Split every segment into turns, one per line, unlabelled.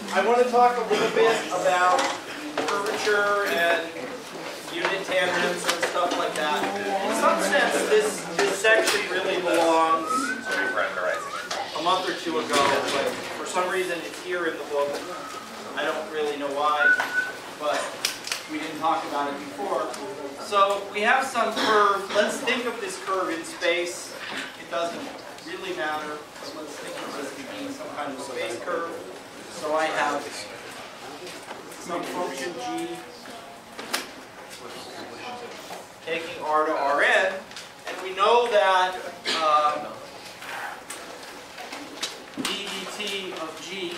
I want to talk a little bit about curvature and unit tangents and stuff like that. In some sense, this section really belongs a month or two ago, but for some reason it's here in the book. I don't really know why, but we didn't talk about it before. So we have some curve. Let's think of this curve in space. It doesn't really matter, but let's think of this as being some kind of space curve. So I have some function g taking r to Rn, and we know that d dt of g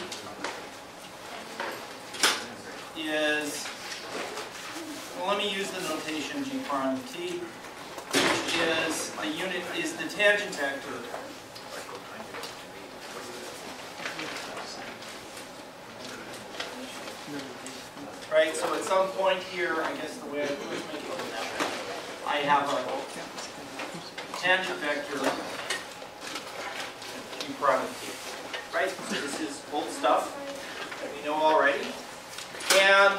is, well, let me use the notation g prime of t, which is a unit, is the tangent vector right? So at some point here, I guess the way I first make it now, I have a tangent vector g prime of t, right? So this is old stuff that we know already. And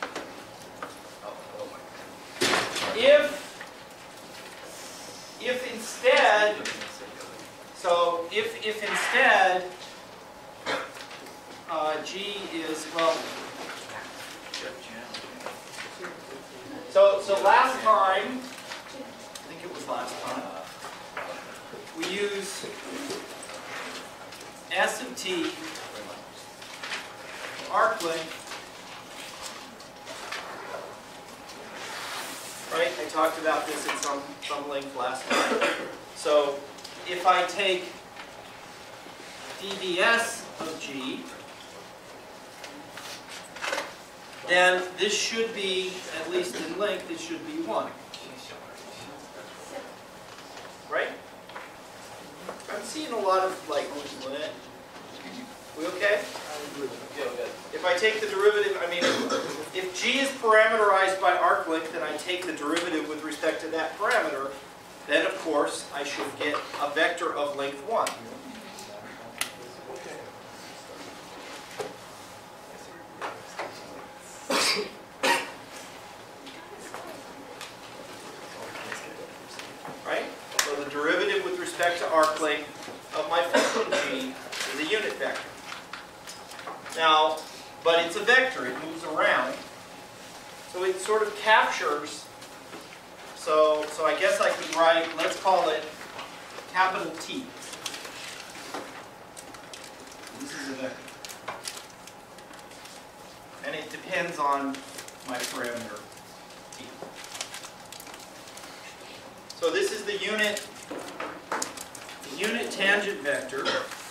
if instead, so if instead g is, well, so last time, I think it was last time, we use S of t arc length. Right? I talked about this at some length last time. So if I take dds of g, then this should be, at least in length, it should be 1. Right? I'm seeing a lot of like, we okay? If I take the derivative, I mean, if g is parameterized by arc length and I take the derivative with respect to that parameter, then of course I should get a vector of length 1. Right? So the derivative with respect to arc length of my function g is a unit vector. Now, but it's a vector, it moves around. So it sort of captures, so I guess I could write, let's call it capital T. This is a vector. And it depends on my parameter T. So this is the unit tangent vector.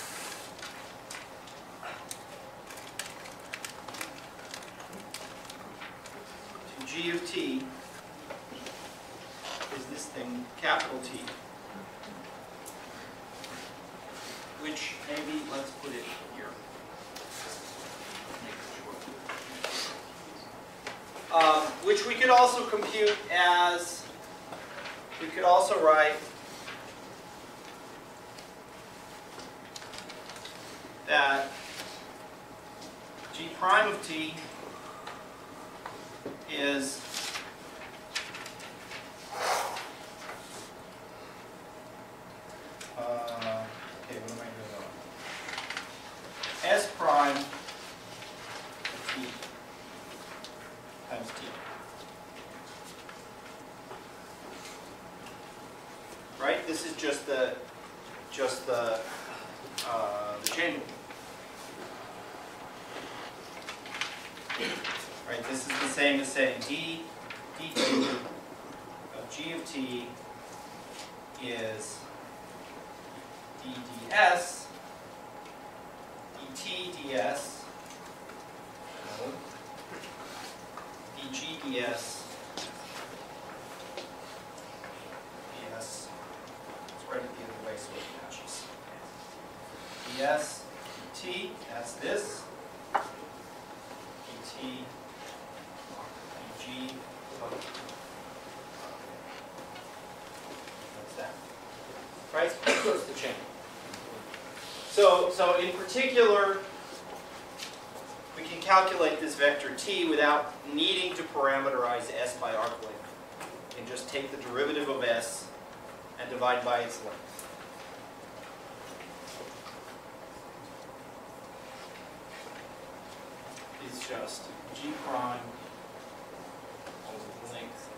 G of t is this thing, capital T, which maybe, let's put it here. Which we could also compute as, we could also write that G prime of t is okay, what am I doing now? S prime of t times t. Right? This is just the chain rule. Right, this is the same as saying d dt of g of t is d ds dt ds dg ds ds. Let's write it the other way so it matches. ds dt, that's this. dt G, what's that? Right? So it's the chain. So in particular, calculate this vector t without needing to parameterize s by arc length. You can just take the derivative of s and divide by its length. Is just g prime over length.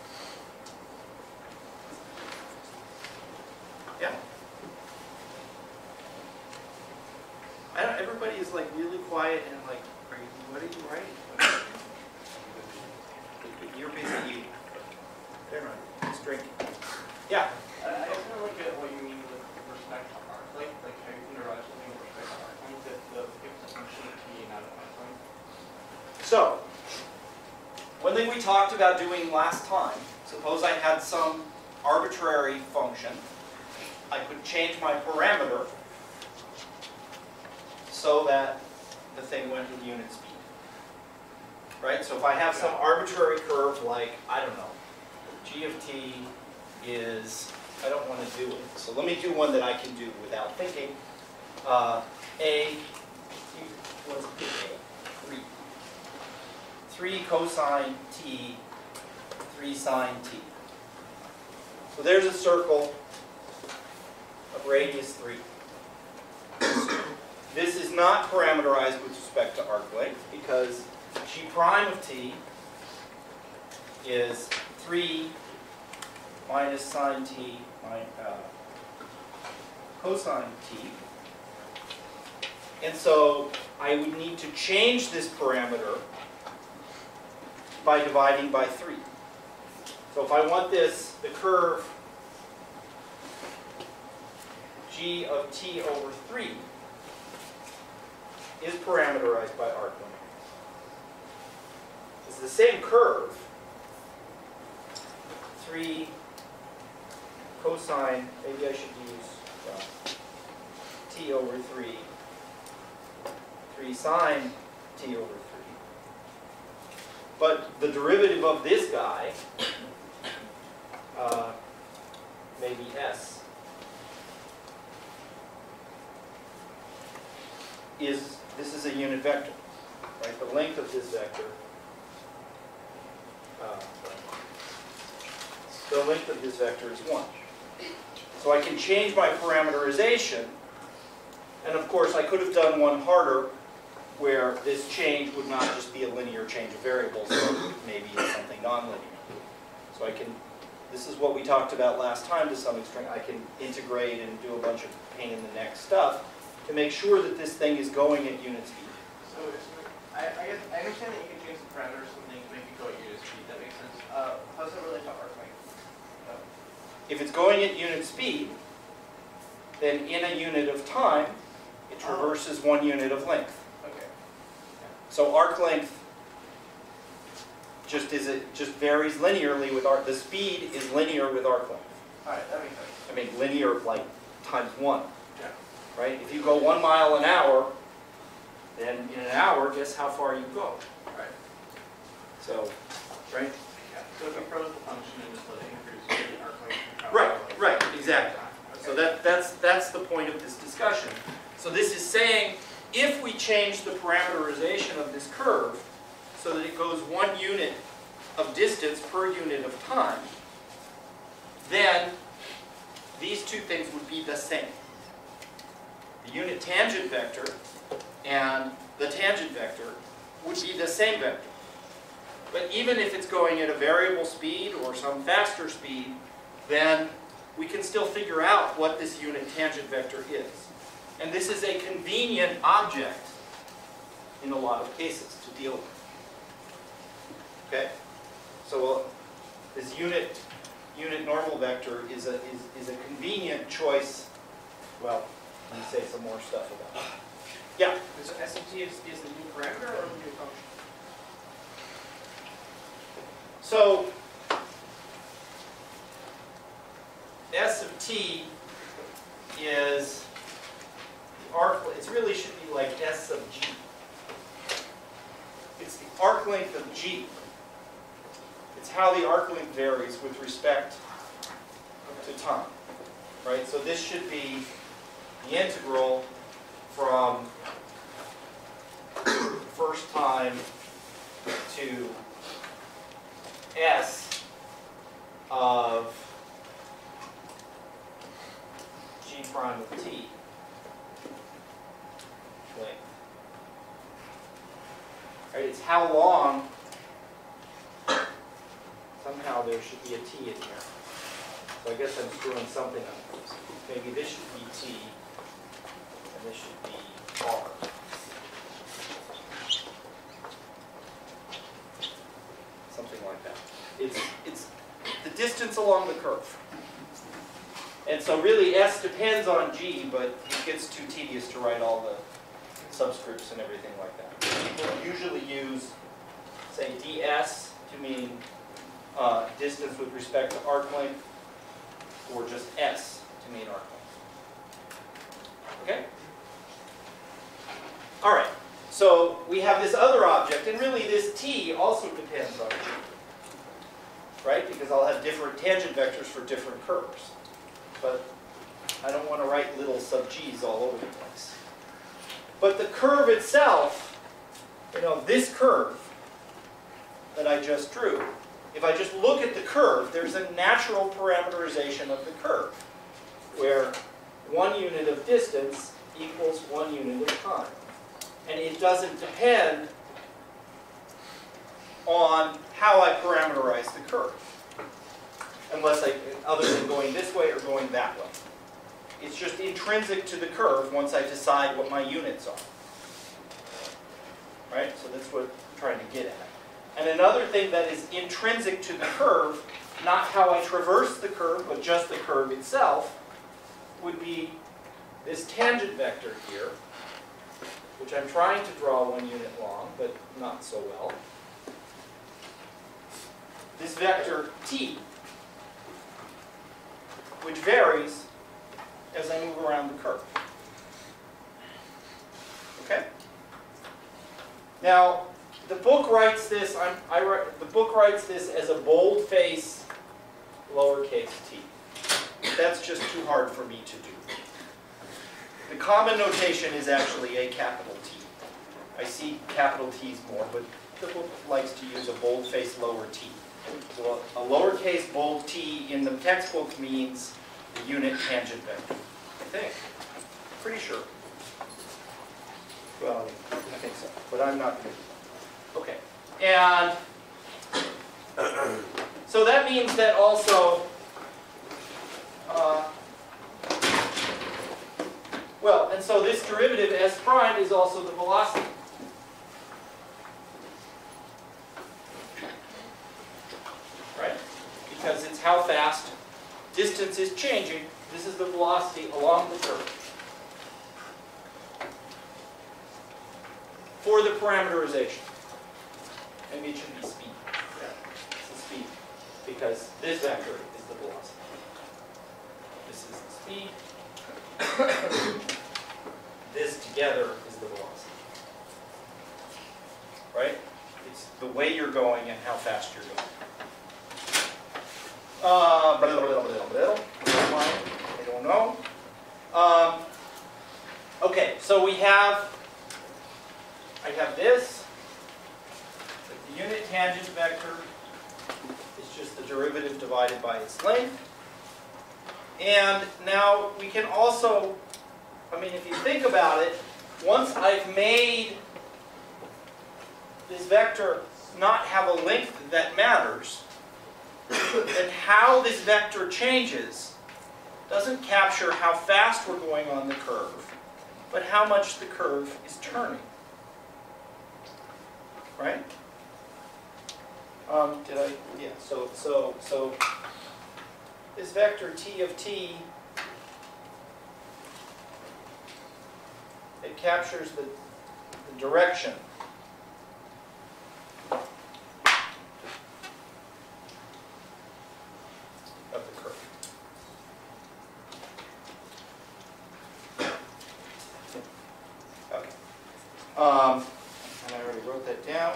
Yeah. Everybody is like really quiet and like, what are you writing? You're busy eating. Never mind. Just drinking. Yeah.
I just want to look at what you mean with respect to arc length, like how you can derive something with respect to arc length if the function of t not an arc length.
So, one thing we talked about doing last time, suppose I had some arbitrary function. I could change my parameter so that the thing went with unit speed. Right? So if I have some arbitrary curve like, I don't know, g of t is, I don't want to do it. So let me do one that I can do without thinking. What's it? 3 cosine t, 3 sine t. So there's a circle of radius 3. This is not parameterized with respect to arc length because g prime of t is 3 minus sine t cosine t. And so I would need to change this parameter by dividing by 3. So if I want this, the curve g of t over 3 is parameterized by arc length. It's the same curve, 3 cosine, maybe I should use t over 3, 3 sine t over 3. But the derivative of this guy, maybe s, this is a unit vector, right? The length of this vector, is 1. So I can change my parameterization, and of course I could have done one harder, where this change would not just be a linear change of variables, but maybe it's something nonlinear. So I can, this is what we talked about last time to some extent, I can integrate and do a bunch of pain in the neck stuff to make sure that this thing is going at unit speed.
So I guess I understand that you can change the parameters and make it go at unit speed. That makes sense. How does that relate to arc length?
If it's going at unit speed, then in a unit of time, it traverses 1 unit of length.
Okay.
So arc length just varies linearly with arc. The speed is linear with arc length.
All right, that makes sense.
I mean linear like times 1.
Yeah.
Right? If you go 1 mile an hour, then in an hour, guess how far you go.
Right.
So, right?
Yeah. So if you froze the function and just let it increase, the arc length can travel.
Right, exactly.
Okay.
So that's the point of this discussion. So this is saying, if we change the parameterization of this curve so that it goes 1 unit of distance per unit of time, then these two things would be the same. The unit tangent vector and the tangent vector would be the same vector. But even if it's going at a variable speed or some faster speed, then we can still figure out what this unit tangent vector is. And this is a convenient object in a lot of cases to deal with. Okay? So this unit normal vector is a convenient choice. Well, let me say some more stuff about it. Yeah?
So S of t is the new parameter or the new function?
So S of t is the arc, it really should be like S of g. It's the arc length of g. It's how the arc length varies with respect to time. Right? So this should be the integral from the first time to S of G prime of T length. Right, it's how long, somehow there should be a T in here. So I guess I'm screwing something up. Maybe this should be T, and this should be R. Something like that. It's the distance along the curve. And so really S depends on G, but it gets too tedious to write all the subscripts and everything like that. People usually use, say, ds to mean distance with respect to arc length, or just S to mean arc length. Okay? All right. So we have this other object, and really this T also depends on G. Right? Because I'll have different tangent vectors for different curves. But I don't want to write little sub-G's all over the place. But the curve itself, you know, this curve that I just drew, if I just look at the curve, there's a natural parameterization of the curve, where 1 unit of distance equals 1 unit of time. And it doesn't depend on how I parameterize the curve, unless other than going this way or going that way. It's just intrinsic to the curve once I decide what my units are. Right? So that's what I'm trying to get at. And another thing that is intrinsic to the curve, not how I traverse the curve, but just the curve itself, would be this tangent vector here, which I'm trying to draw 1 unit long, but not so well. This vector t, which varies as I move around the curve. Okay? Now, the book writes this. The book writes this as a boldface lowercase t. That's just too hard for me to do. The common notation is actually a capital T. I see capital T's more, but the book likes to use a boldface lower t. So a lowercase bold t in the textbook means the unit tangent vector. I think. Pretty sure. Well, I think so, but I'm not good. Okay. And so that means that also, well, and so this derivative s prime is also the velocity. Right? Because it's how fast distance is changing. This is the velocity along the curve. For the parameterization. Maybe it should be speed. Yeah, it's the speed. Because this vector is the velocity. This is the speed. This together is the velocity. Right? It's the way you're going and how fast you're going. I don't know. Okay, so we have, I have this. The unit tangent vector is just the derivative divided by its length. And now we can also, I mean, if you think about it, once I've made this vector not have a length that matters, then how this vector changes doesn't capture how fast we're going on the curve, but how much the curve is turning. Right? Did I? Yeah. So this vector t of t, it captures the direction of the curve. Okay. And I already wrote that down.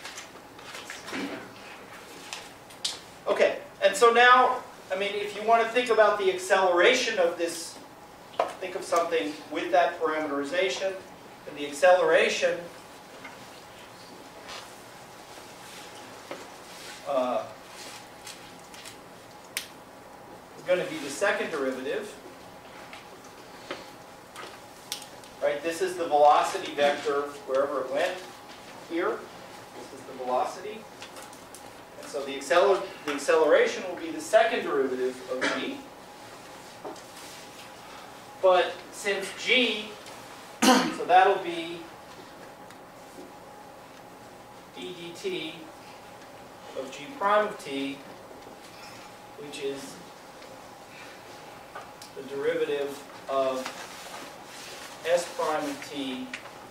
Okay, and so now, I mean, if you want to think about the acceleration of this, think of something with that parameterization, and the acceleration is going to be the second derivative. Right, this is the velocity vector wherever it went here. This is the velocity. And so the acceleration will be the second derivative of g. But since g, so that'll be d dt of g prime of t, which is the derivative of s prime of t,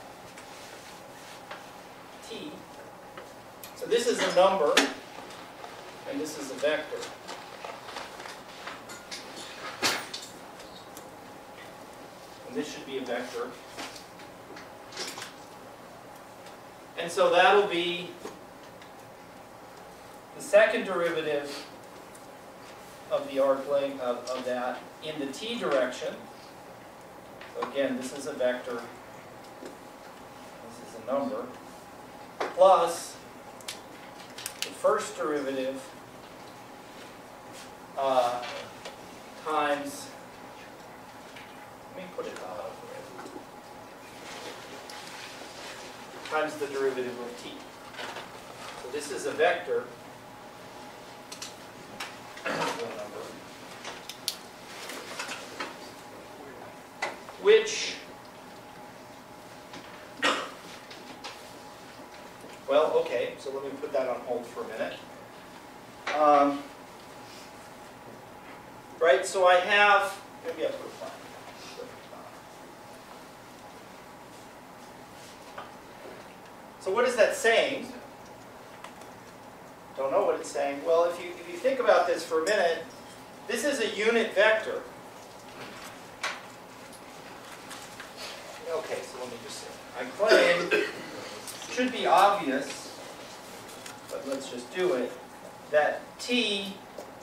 t. So this is a number, and this is a vector. And this should be a vector. And so that'll be the second derivative of the arc length of that in the t direction. So again, this is a vector, this is a number, plus the first derivative times, let me put it times the derivative of t. So this is a vector, which, well, okay, so let me put that on hold for a minute. Right, so I have, maybe I'll put a plan. So what is that saying? Don't know what it's saying. Well, if you think about this for a minute, this is a unit vector. Okay, so let me just say, I claim, should be obvious, but let's just do it, that t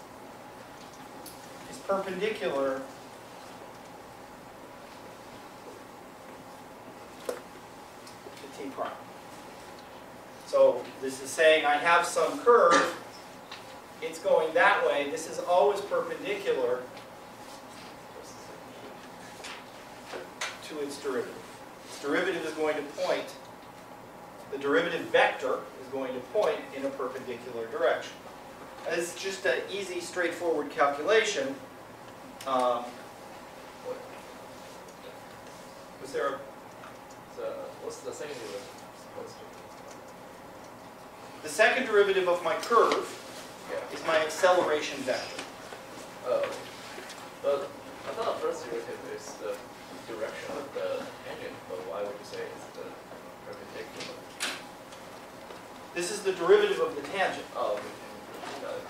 is perpendicular to t prime. So this is saying I have some curve, it's going that way, this is always perpendicular to its derivative. Its derivative is going to point, the derivative vector is going to point in a perpendicular direction. And this is just an easy, straightforward calculation. Was there a...
What's the second derivative supposed to be?
The second derivative of my curve is my acceleration vector.
Oh. But I thought the first derivative is the direction of the tangent, but why would you say it's the perpendicular?
This is the derivative of the tangent.
Oh, we got it.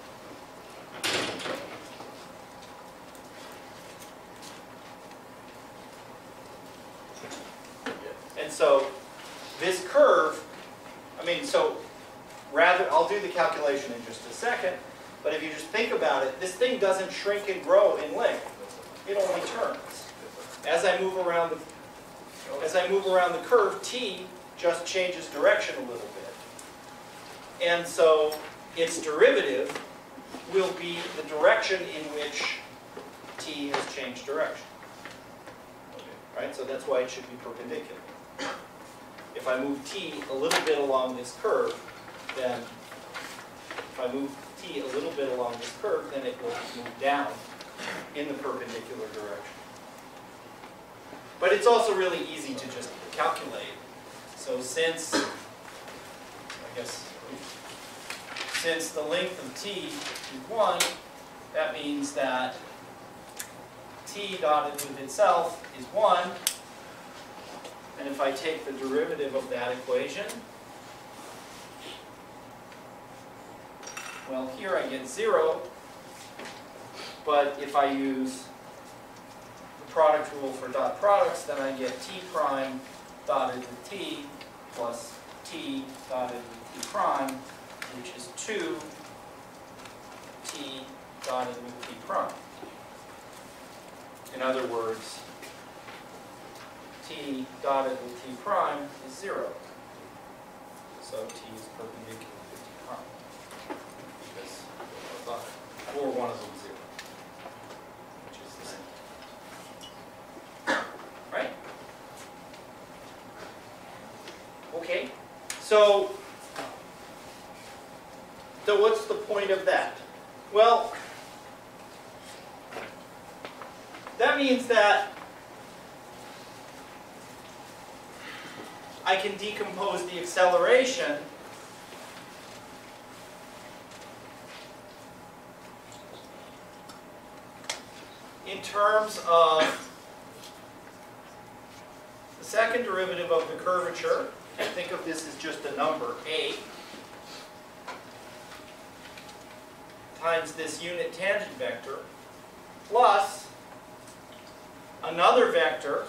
And so this curve, so rather, I'll do the calculation in just a second, but if you just think about it, this thing doesn't shrink and grow in length. It only turns. As I move around the curve, t just changes direction a little bit. And so its derivative will be the direction in which t has changed direction. Right? So that's why it should be perpendicular. If I move t a little bit along this curve, then if I move t a little bit along this curve, then it will move down in the perpendicular direction. But it's also really easy to just calculate. So since the length of t is 1, that means that t dotted with itself is 1. And if I take the derivative of that equation, well, here I get 0. But if I use the product rule for dot products, then I get t prime dotted with t plus t dotted with t prime, which is 2 t dotted with t prime. In other words, t dotted with t prime is 0. So t is perpendicular to t prime. one of them 0. Which is the same. Right? Okay. So what's the point of that? Well, that means that I can decompose the acceleration in terms of the second derivative of the curvature. Think of this as just a number, a, times this unit tangent vector, plus another vector,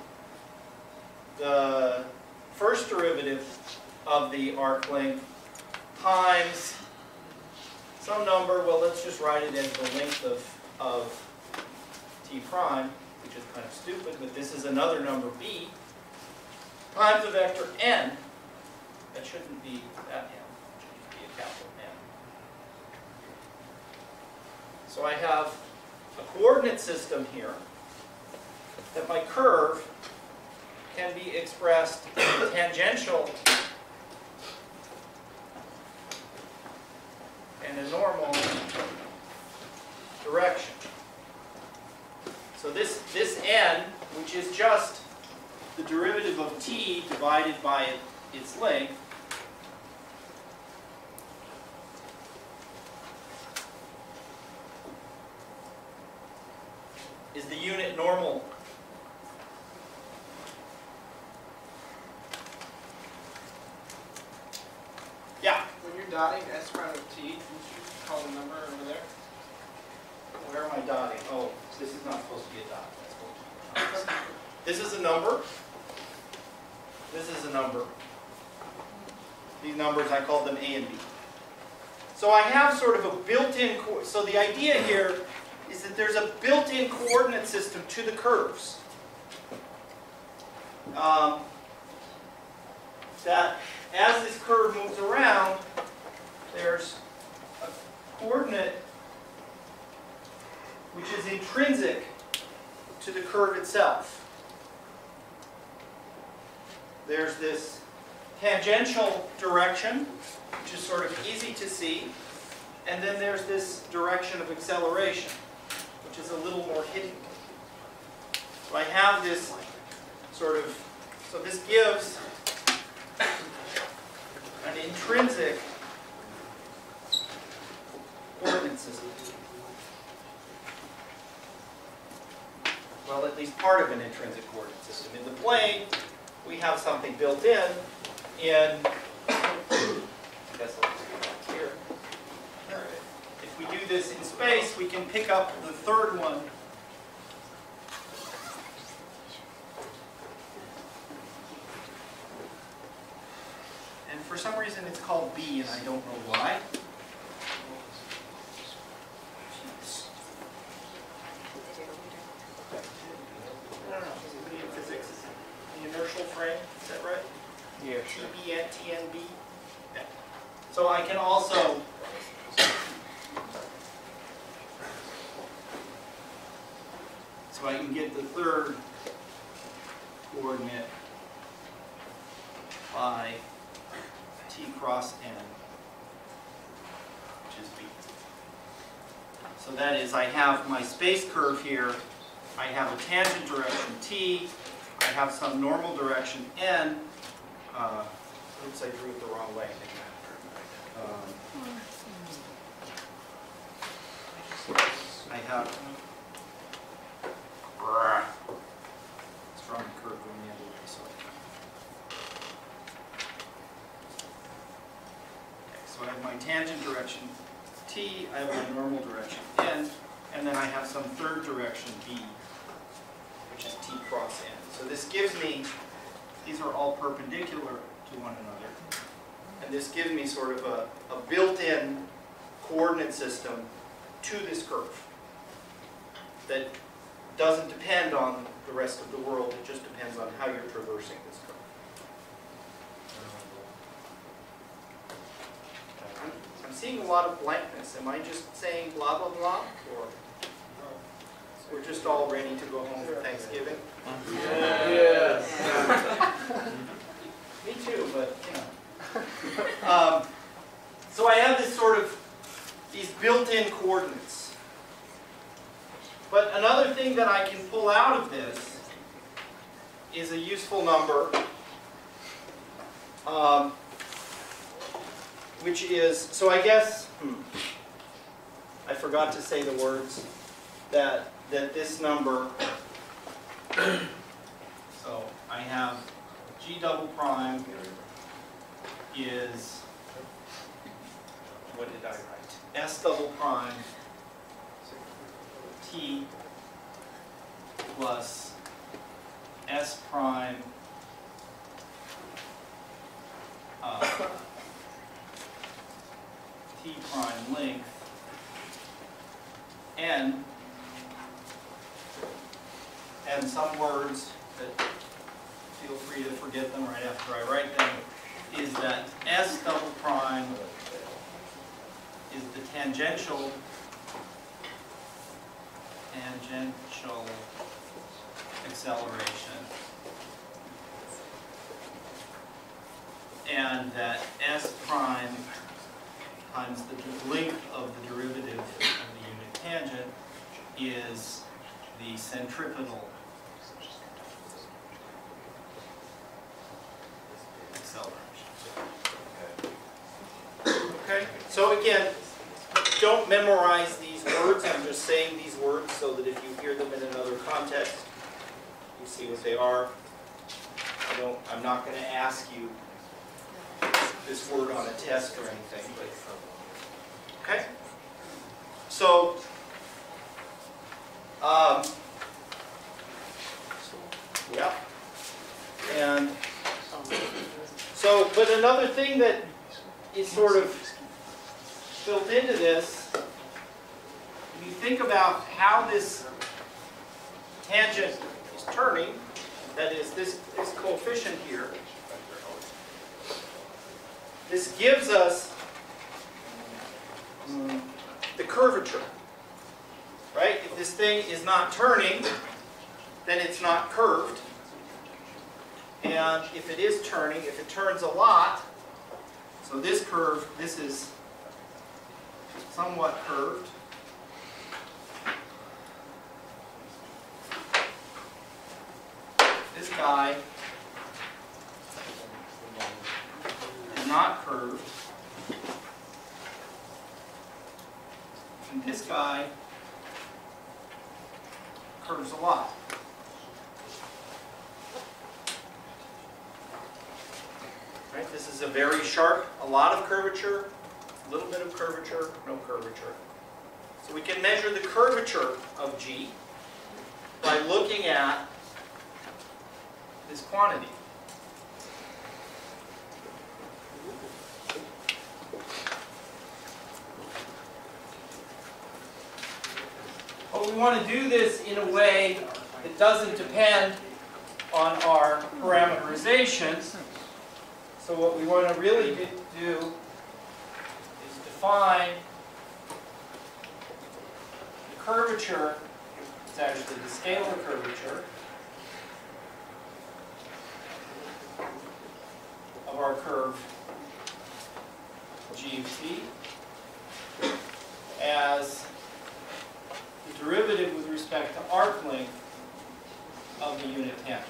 the first derivative of the arc length, times some number, well, let's just write it as the length of t prime, which is kind of stupid, but this is another number, b, times a vector n. That shouldn't be that n, it should be a capital N. So I have a coordinate system here that my curve can be expressed in tangential and a normal direction. So this n, which is just the derivative of t divided by its length, is the unit normal. Yeah?
When you're dotting s prime of t, you should call the number over there.
Where am I dotting? Oh, this is not supposed to be a dot. That's supposed to be a dot. This is a number. This is a number. These numbers, I call them A and B. So I have sort of a built-in, so the idea here is that there's a built-in coordinate system to the curves. That as this curve moves around, there's a coordinate which is intrinsic to the curve itself. There's this tangential direction, which is sort of easy to see, and then there's this direction of acceleration, which is a little more hidden. So I have this sort of, so this gives an intrinsic coordinate system. Well, at least part of an intrinsic coordinate system. In the plane, we have something built in, I guess I'll just go back here. If we do this in space, we can pick up the third one. And for some reason it's called B, and I don't know why. I don't know. Somebody in physics. The inertial frame, is that right?
Yeah, sure.
TNB. Yeah. So I can also so I can get the third coordinate by t cross n, which is b. So that is, I have my space curve here. I have a tangent direction t. I have some normal direction n. Oops, I drew it the wrong way. I have. It's from the curve going the other way. So. Okay, so I have my tangent direction t. I have my normal direction n, and then I have some third direction b, which is t cross n. So this gives me, these are all perpendicular to one another. And this gives me sort of a built-in coordinate system to this curve that doesn't depend on the rest of the world. It just depends on how you're traversing this curve. I'm seeing a lot of blankness. Am I just saying blah, blah, blah? Or we're just all ready to go home for Thanksgiving?
Yes.
Me too, but, you know. So I have this sort of, these built-in coordinates. But another thing that I can pull out of this is a useful number, which is, so I guess, I forgot to say the words, that this number, so I have G double prime is, what did I write? S double prime T plus S prime T prime length N, and some words that feel free to forget them right after I write them, is that S double prime is the tangential acceleration, and that S prime times the length of the derivative of the unit tangent is the centripetal acceleration. Okay, so again, don't memorize these words. I'm just saying these words so that if you hear them in another context, you see what they are. I'm not going to ask you this word on a test or anything. But, okay? So, yeah. And so, but another thing that is sort of built into this, if you think about how this tangent is turning, that is this coefficient here, this gives us the curvature, right? If this thing is not turning, then it's not curved. And if it is turning, if it turns a lot, so this curve, this is somewhat curved. This guy is not curved. And this guy curves a lot. Right? This is a very sharp, a lot of curvature, a little bit of curvature, no curvature. So we can measure the curvature of G by looking at this quantity. But we want to do this in a way that doesn't depend on our parameterization. So what we want to really do is define the curvature. It's actually the scalar curvature of our curve G of t as the derivative with respect to arc length of the unit tangent.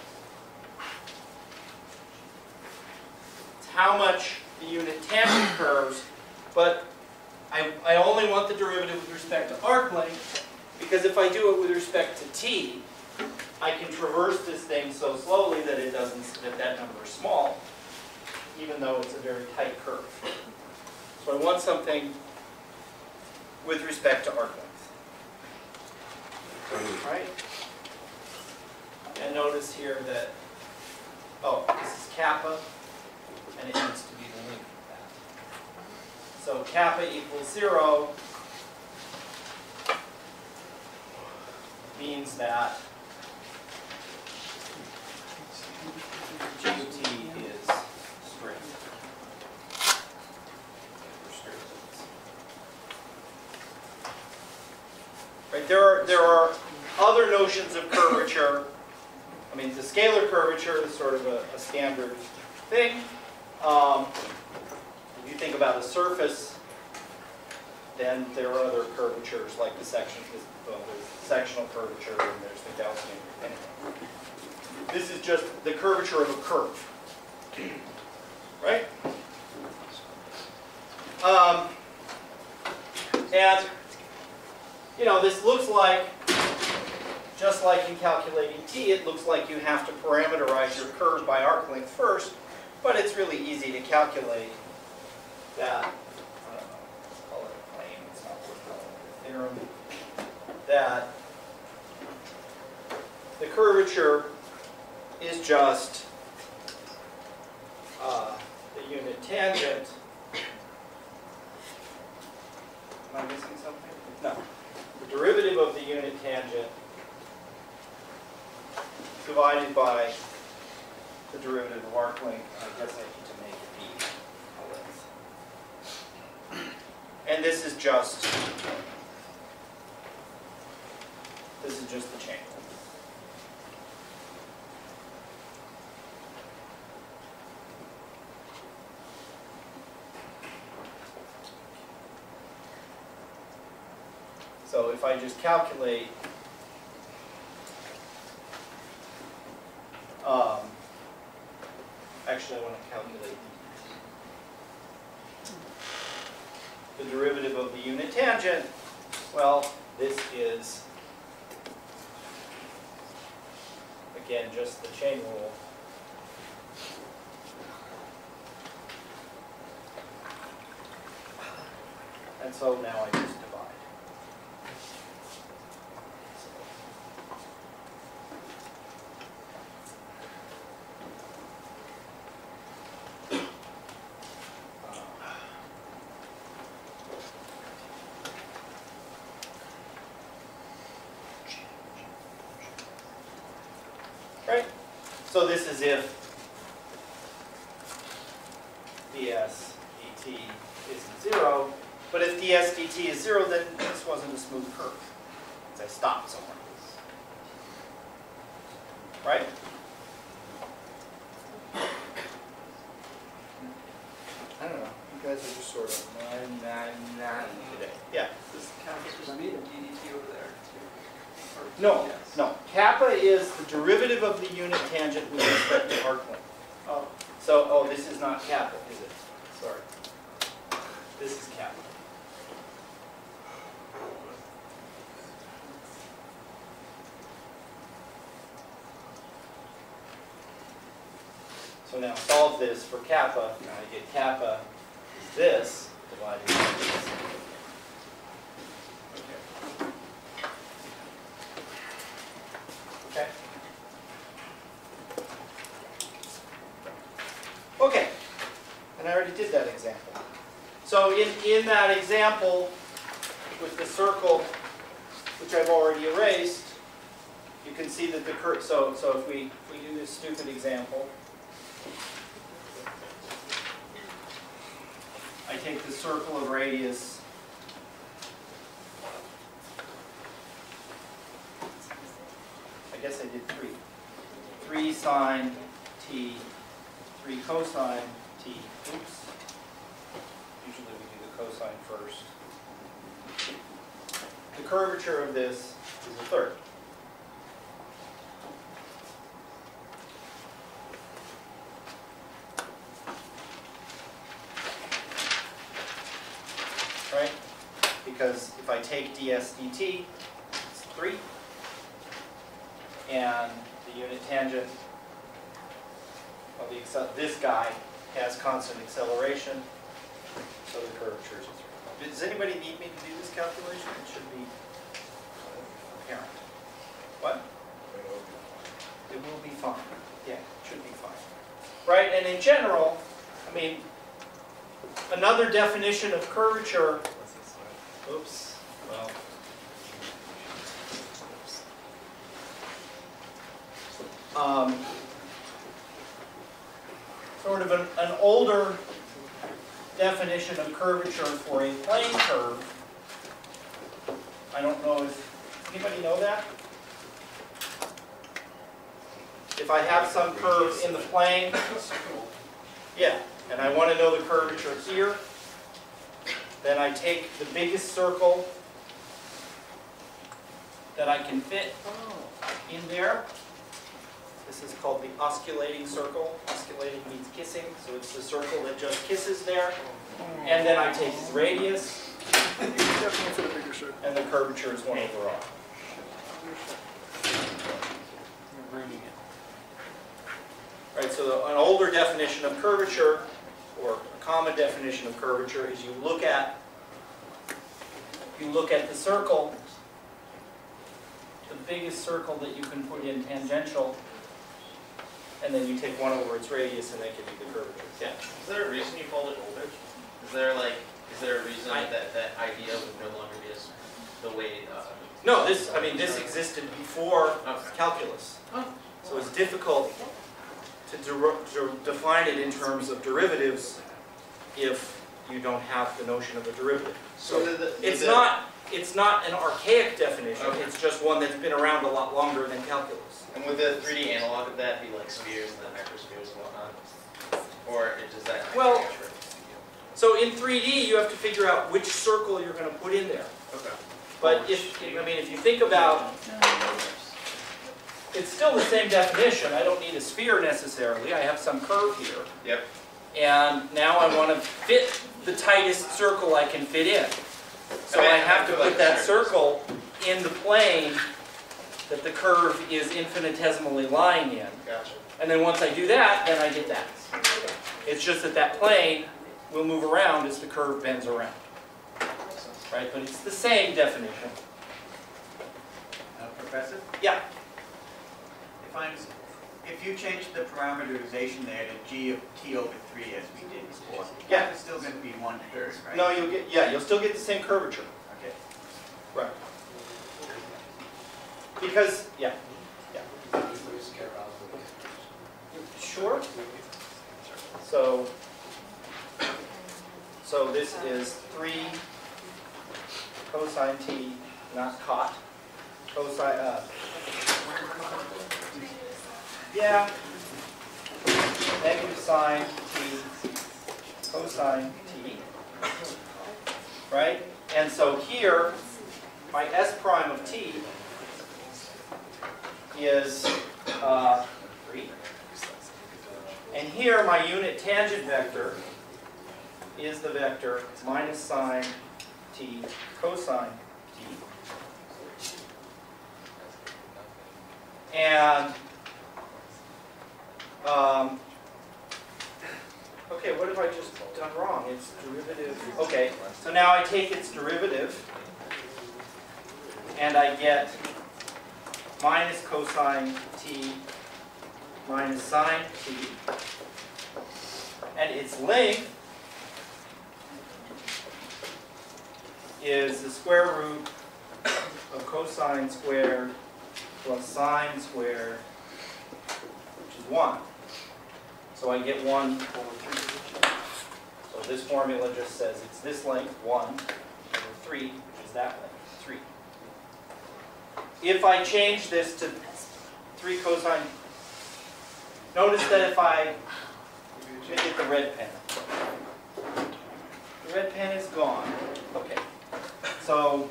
It's how much the unit tangent curves, but I only want the derivative with respect to arc length, because if I do it with respect to t, I can traverse this thing so slowly that it doesn't, that number is small, even though it's a very tight curve. So I want something with respect to arc length. Right? And notice here that, oh, this is kappa, and it needs to be the length of that. So kappa equals 0 means that G of t is straight. there are other notions of curvature. I mean, the scalar curvature is sort of a standard thing. If you think about a surface, then there are other curvatures like the section. Well, there's sectional curvature and there's the Gaussian. Anyway. This is just the curvature of a curve, right? And you know, this looks like, just like in calculating t, it looks like you have to parameterize your curve by arc length first, but it's really easy to calculate that. I don't know, let's call it a plane. It's not worth calling it a theorem. That the curvature is just the unit tangent. Am I missing something? No. The derivative of the unit tangent divided by the derivative of arc length. I guess I need to make it be a length. And this is just the chain. So if I just calculate actually I want to calculate the derivative of the unit tangent. Well, this is again just the chain rule. And so now I just divide. Right? So this is if ds dt isn't 0. But if ds dt is 0, then this wasn't a smooth curve. Because I stopped somewhere. Right? I don't know. You guys are just sort of today. Yeah.
This campus was made of DDT over there too. Or
No,
yes.
no. Kappa is the derivative of the unit tangent with respect to arc length.
Oh,
So, oh, this is not kappa, is it? Sorry. This is kappa. So now solve this for kappa. Now I get kappa is this divided by this. Okay. Okay. And I already did that example. So in that example with the circle, which I've already erased, you can see that the curve. So if we do this stupid example, I take the circle of radius I guess I did 3. 3 sine t, 3 cosine t. Oops. Usually we do the cosine first. The curvature of this is a third. Right? Because if I take ds dt, it's 3. And the unit tangent of this guy has constant acceleration, so the curvature is 3. Does anybody need me to do this calculation? It should be apparent. What? It will be fine. Yeah, it should be fine. Right, and in general, I mean, another definition of curvature, oops, well, sort of an older definition of curvature for a plane curve. I don't know if Anybody know that? If I have some curve in the plane, yeah, and I want to know the curvature here, then I take the biggest circle that I can fit in there. This is called the osculating circle. Osculating means kissing, so it's the circle that just kisses there. And then I take its radius, and the curvature is 1 over r. Right, so an older definition of curvature, or a common definition of curvature, is you look at the circle, the biggest circle that you can put in tangential, and then you take 1 over its radius, and that gives you the curvature. Yeah.
Is there a reason you called it older? Is there a reason that idea would no longer be as the way?
No, this existed before
Okay.
calculus.
Oh.
So it's difficult to define it in terms of derivatives if you don't have the notion of a derivative.
So
It's not an archaic definition,
Okay.
it's just one that's been around a lot longer than calculus.
And would the 3D analog of that be like spheres and then microspheres and whatnot? Or does that actually
Well-
transfer?
So in 3D, you have to figure out which circle you're going to put in there.
Okay.
But if you think about, it's still the same definition. I don't need a sphere necessarily. I have some curve here.
Yep.
And now I want to fit the tightest circle I can fit in. So I have to put that circle in the plane that the curve is infinitesimally lying in.
Gotcha.
And then once I do that, then I get that. It's just that that plane will move around as the curve bends around. Right? But it's the same definition.
Professor,
Yeah.
if you change the parameterization there to g of t over 3 as we did before,
Yeah.
it's still going to be 1/3, right?
No, you'll still get the same curvature.
Okay.
Right. Because, yeah. Sure. So this is 3 cosine t, not cot. Cosine, yeah. Negative sine t, cosine t. Right? And so here, my s prime of t is 3. And here, my unit tangent vector is the vector minus sine t cosine t. And, okay, what have I just done wrong? It's derivative. Okay, so now I take its derivative, and I get minus cosine t minus sine t, and its length is the square root of cosine squared plus sine squared, which is 1. So I get 1 over 3. So this formula just says it's this length, 1 over 3, which is that length, 3. If I change this to 3 cosine, notice that if I get the red pen. The red pen is gone. Okay. So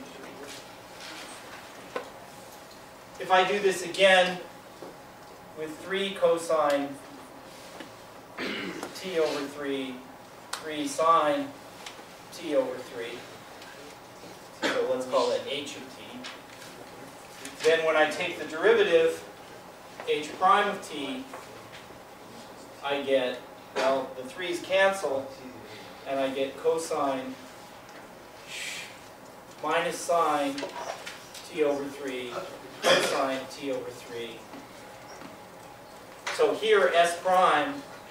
if I do this again with 3 cosine t over 3, 3 sine t over 3, so let's call it h of t. Then when I take the derivative, h prime of t, I get, well, the 3's cancel, and I get cosine minus sine t over 3, cosine t over 3. So here s prime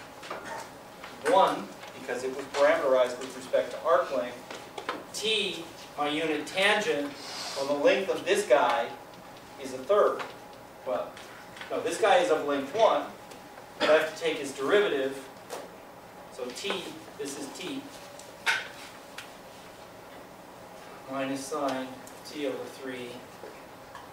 1, because it was parameterized with respect to arc length. T, my unit tangent, well, the length of this guy is 1/3. Well, no, this guy is of length 1, but I have to take his derivative. So t, this is t, minus sine t over 3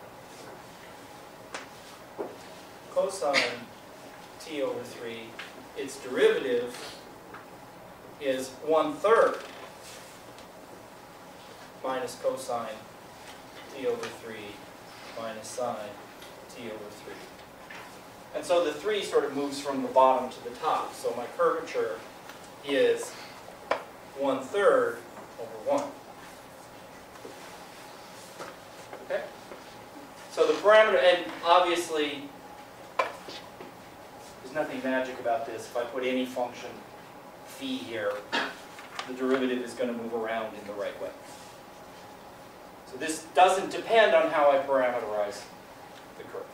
cosine t over 3, its derivative is 1/3 minus cosine t over 3 minus sine t over 3. And so the 3 sort of moves from the bottom to the top. So my curvature is 1/3 over 1. Okay? So the parameter, and obviously, there's nothing magic about this. If I put any function phi here, the derivative is going to move around in the right way. So this doesn't depend on how I parameterize the curve.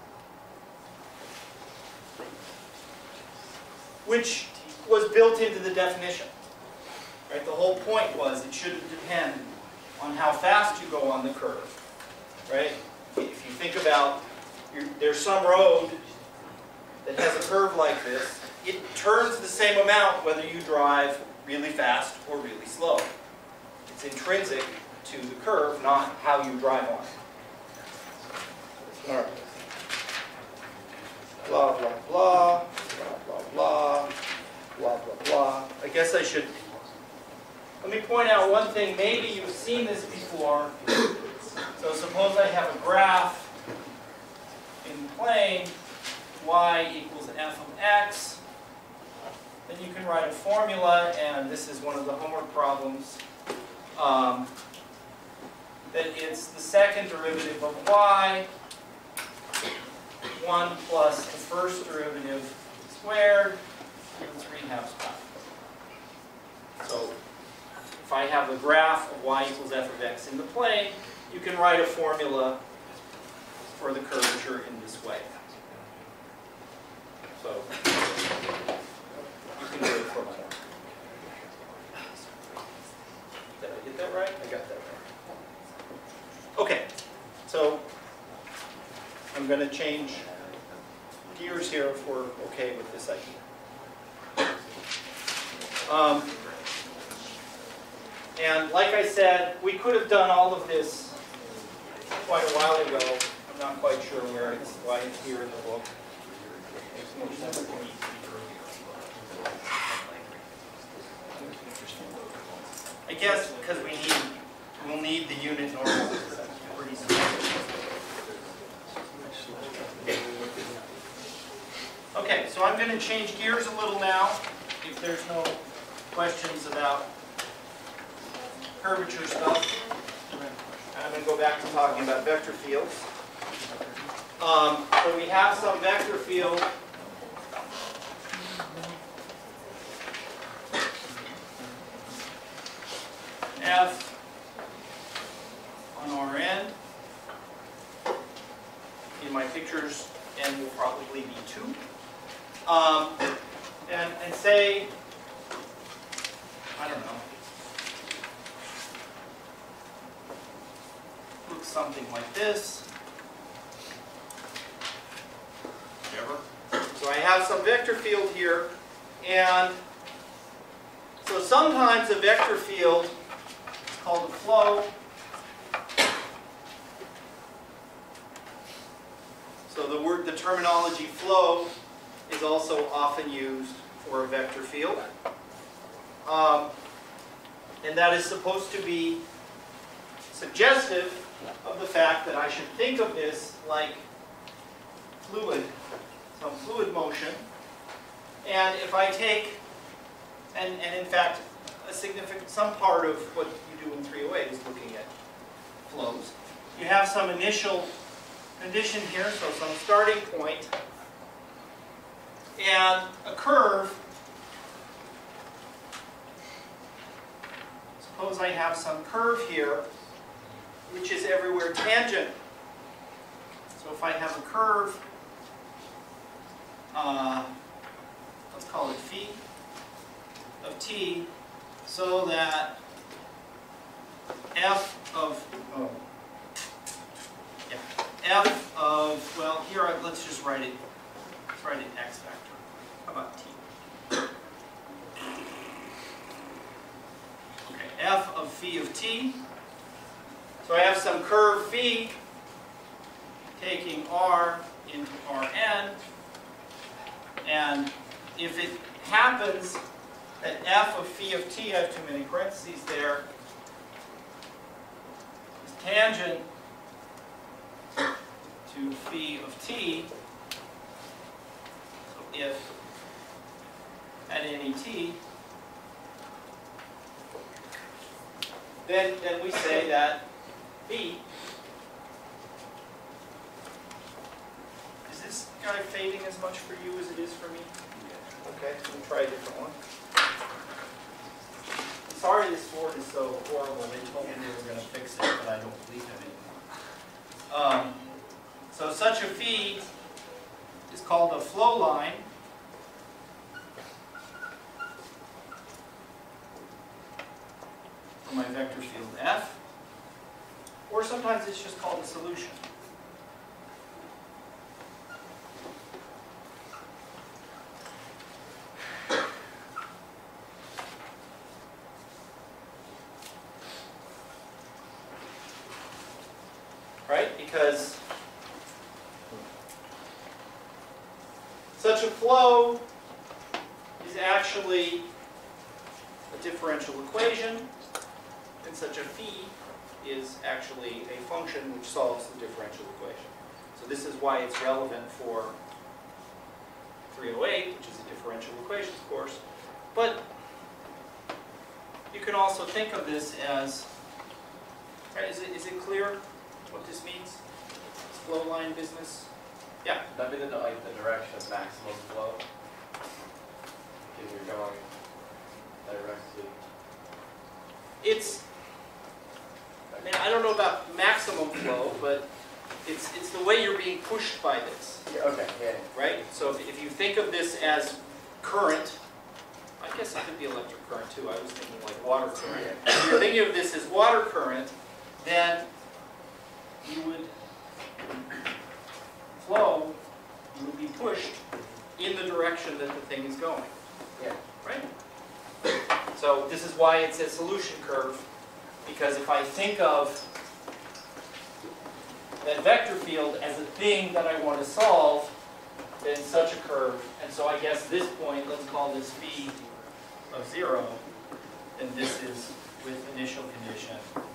Which was built into the definition. Right? The whole point was it shouldn't depend on how fast you go on the curve. Right? If you think about, there's some road that has a curve like this, it turns the same amount whether you drive really fast or really slow. It's intrinsic to the curve, not how you drive on it. All right. Blah, blah, blah, blah, blah, blah, blah, blah, blah. I guess I should, let me point out one thing. Maybe you've seen this before. So suppose I have a graph in the plane, y equals f of x. Then you can write a formula, and this is one of the homework problems, that it's the second derivative of y, 1 plus the first derivative squared, and 3/2 power. So if I have a graph of y equals f of x in the plane, you can write a formula for the curvature in this way. So you can do it from there. Did I get that right? I got that right. Okay, so I'm going to change gears here if we're okay with this idea. And like I said, we could have done all of this quite a while ago. I'm not quite sure why it's here in the book. Makes more sense to me. I guess because we'll need the unit normal pretty soon. Okay, so I'm going to change gears a little now, if there's no questions about curvature stuff. And I'm going to go back to talking about vector fields. So we have some vector field. F on Rn. In my pictures, n will probably be 2. And say, I don't know, looks something like this. Whatever. So I have some vector field here, and so sometimes a vector field is called a flow. So the terminology flow is also often used for a vector field. And that is supposed to be suggestive of the fact that I should think of this like fluid, some fluid motion. And if I take, and in fact, some part of what you do in 308 is looking at flows. You have some initial condition here, so some starting point, and a curve. Suppose I have some curve here, which is everywhere tangent. So if I have a curve, let's call it phi of t, so that f of, f of, well, here, let's just write it, let's write it x factor. How about t? Okay, f of phi of t. So I have some curve phi taking r into Rn. And if it happens that f of phi of t, I have too many parentheses there, is tangent to phi of t, so if at any t, then we say that phi, is this guy fading as much for you as it is for me? Okay, so we'll try a different one. I'm sorry this board is so horrible. They told me they were going to fix it, but I don't believe them anymore. So such a phi is called a flow line. For my vector field F. Or sometimes it's just called a solution. Right? Because such a flow is actually a differential equation, and such a phi is actually a function which solves the differential equation. So this is why it's relevant for 308, which is a differential equations course. But you can also think of this as, right, is it clear what this means? It's flow line business? Yeah?
That'd be the direction of maximum flow. If you're going directly.
It's, I mean, I don't know about maximum flow, but it's the way you're being pushed by this,
Yeah, okay, yeah.
right? So if you think of this as current, I guess it could be electric current too. I was thinking like water current. If you're thinking of this as water current, then you would flow, you would be pushed in the direction that the thing is going.
Yeah.
Right? So this is why it's a solution curve, because if I think of that vector field as a thing that I want to solve, then such a curve, and so I guess this point, let's call this phi of 0, and this is with initial condition.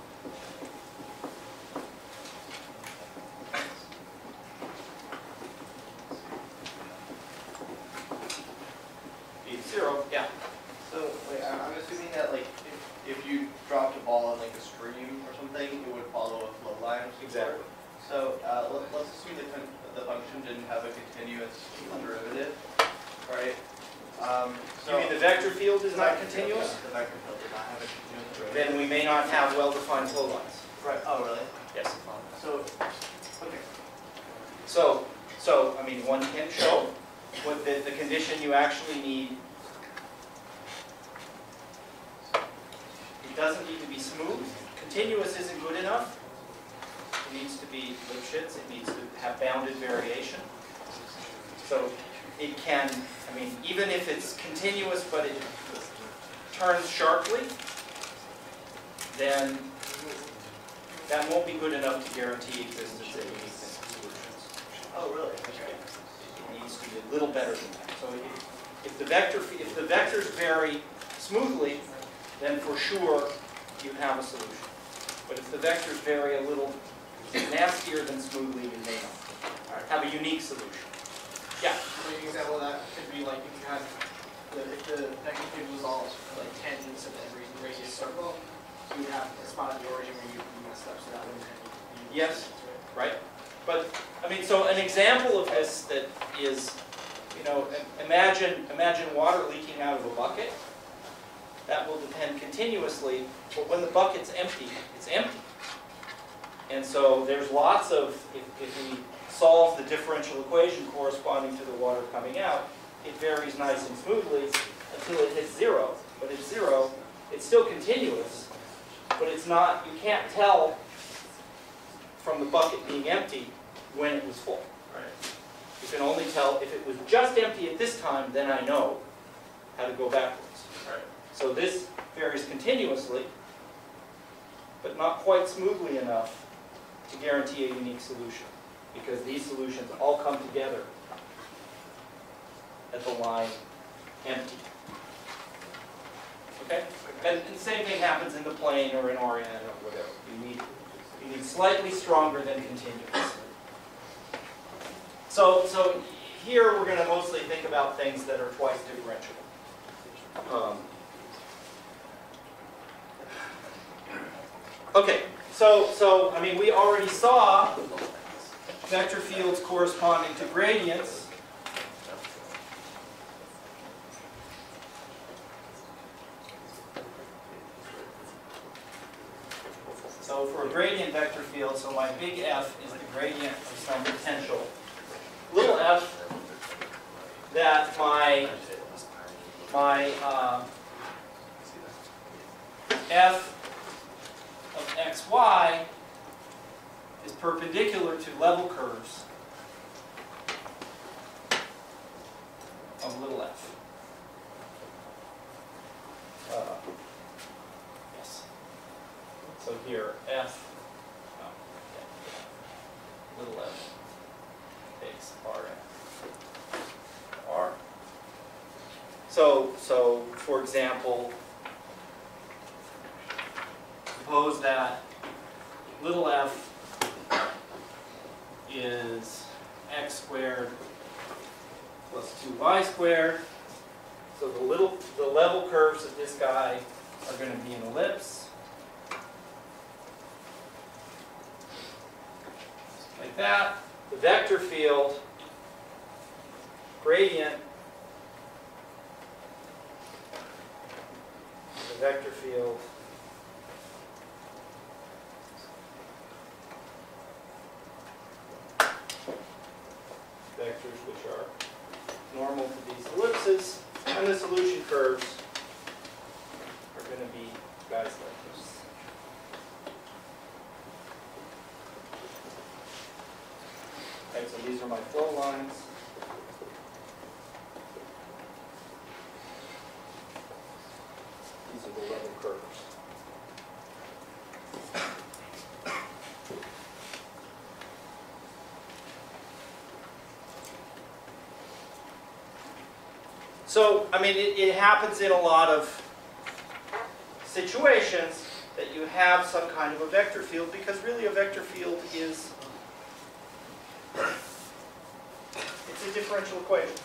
Phi of 0, yeah.
So, wait, I'm assuming that, like, if you dropped a ball in, like, a stream or something, it would follow a flow line or something?
Exactly.
So, let's assume the function didn't have a continuous derivative, right?
You mean the vector field is not continuous?
The vector field did not have a continuous derivative.
Then we may not have well-defined flow lines.
Right, oh, really?
Yes.
So, okay.
So I mean, one can show what the condition you actually need. It doesn't need to be smooth. Continuous isn't good enough. It needs to be Lipschitz. It needs to have bounded variation. So it can, I mean, even if it's continuous but it turns sharply, then that won't be good enough to guarantee existence of unique solutions.
Oh, really? Okay.
It needs to be a little better than that. So if the vectors vary smoothly, then for sure you have a solution. But if the vectors vary a little nastier than smoothly, you may not have a unique solution. Yeah?
An example of that could be like if you had, if the vector field was all like tangents of every radius circle, you would have a spot at the origin where you messed up, so that wouldn't have any.
Yes. Right? But, I mean, so an example of this that is, you know, imagine water leaking out of a bucket. That will depend continuously, but when the bucket's empty, it's empty. And so there's lots of, if we solve the differential equation corresponding to the water coming out, it varies nice and smoothly until it hits 0. But at 0, it's still continuous, but it's not, you can't tell from the bucket being empty when it was full.
Right.
You can only tell if it was just empty at this time, then I know how to go backwards.
Right.
So this varies continuously, but not quite smoothly enough to guarantee a unique solution. because these solutions all come together at the line empty. Okay? And the same thing happens in the plane or in RN or whatever. You need slightly stronger than continuous. So here we're going to mostly think about things that are twice differentiable. Okay, so I mean, we already saw vector fields corresponding to gradients. So for a gradient vector field, so my big F is the gradient of some potential little f that my f of xy is perpendicular to level curves of little f. Yes. So here, f, little f takes R. So for example, suppose that little f is x squared plus 2y squared. So the level curves of this guy are going to be an ellipse. Like that. The vector field gradient, the vector field vectors which are normal to these ellipses, and the solution curves are going to be guys like this. Okay, so these are my flow lines. These are the level curves. So, I mean, it happens in a lot of situations that you have some kind of a vector field, because really a vector field is, it's a differential equation.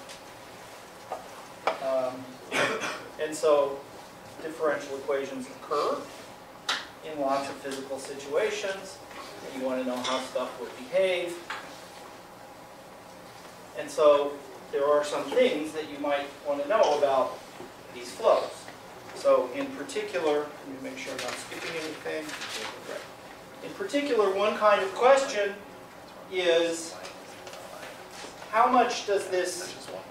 And so differential equations occur in lots of physical situations, and you want to know how stuff would behave. And so there are some things that you might want to know about these flows. So in particular, let me make sure I'm not skipping anything. In particular, one kind of question is, how much does this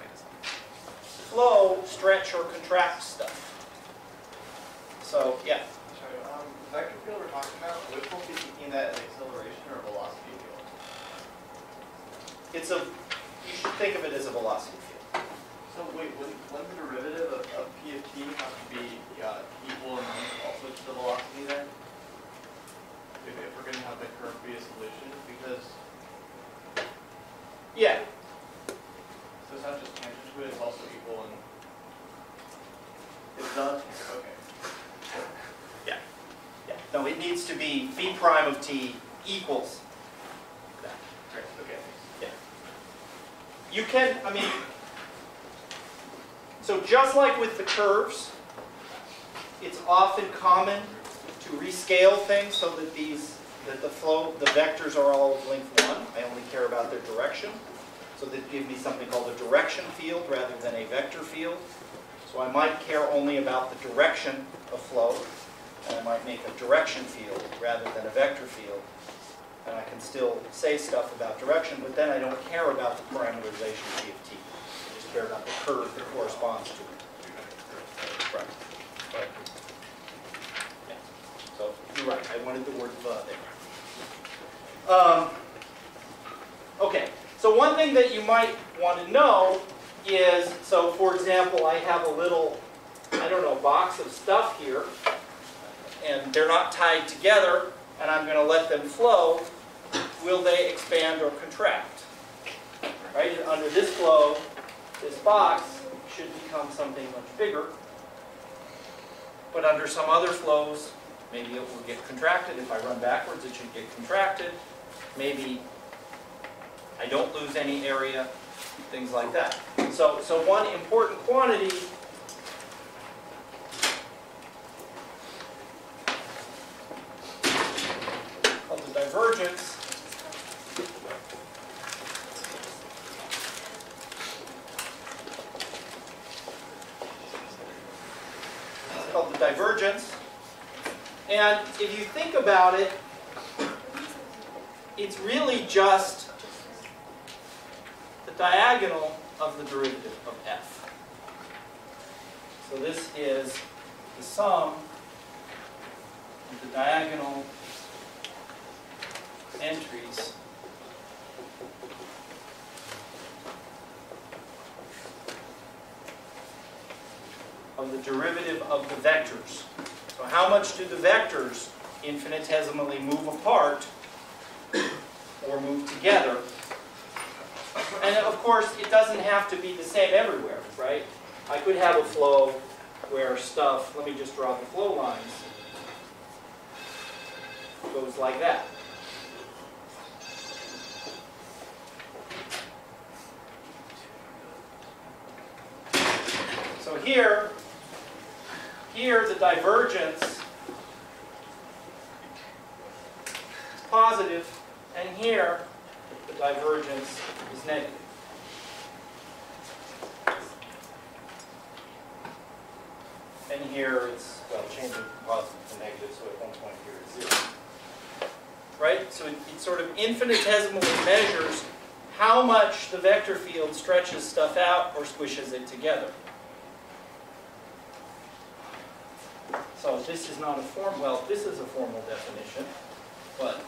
flow stretch or contract stuff? So, yeah.
Sorry, the vector field we're talking about, we're supposed to be thinking that as acceleration or velocity field?
It's a, you should think of it as a velocity field.
So wait, wouldn't the derivative of P of t have to be equal in length also to the velocity then? If we're going to have the curve be a solution, because
Yeah.
so it's not just tangent to it, it's also equal in. It's not? Okay.
Yeah. No, it needs to be b prime of t equals that.
Great, okay.
Yeah. You can, I mean, so just like with the curves, it's often common to rescale things so that the vectors are all of length 1. I only care about their direction. So that gives me something called a direction field rather than a vector field. So I might care only about the direction of flow, and I might make a direction field rather than a vector field. And I can still say stuff about direction, but then I don't care about the parameterization of P of t. I just care about the curve that corresponds to it. Right. Right. Yeah. So you're right. I wanted the word there. Okay. So one thing that you might want to know is, so for example, I have a little, I don't know, box of stuff here, and they're not tied together, and I'm going to let them flow. will they expand or contract? Right? And under this flow, this box should become something much bigger. But under some other flows, maybe it will get contracted. If I run backwards, it should get contracted. Maybe I don't lose any area, things like that. So one important quantity called the divergence and if you think about it, it's really just the diagonal of the derivative of f. So this is the sum of the diagonal entries of the derivative of the vectors. So how much do the vectors infinitesimally move apart or move together? And of course, it doesn't have to be the same everywhere, right? I could have a flow where stuff, let me just draw the flow lines, goes like that. So here the divergence is positive, and here the divergence is negative. And here it's, well, changing from positive to negative, so at one point here it's 0. Right? So it sort of infinitesimally measures how much the vector field stretches stuff out or squishes it together. So this is not a form, well, this is a formal definition, but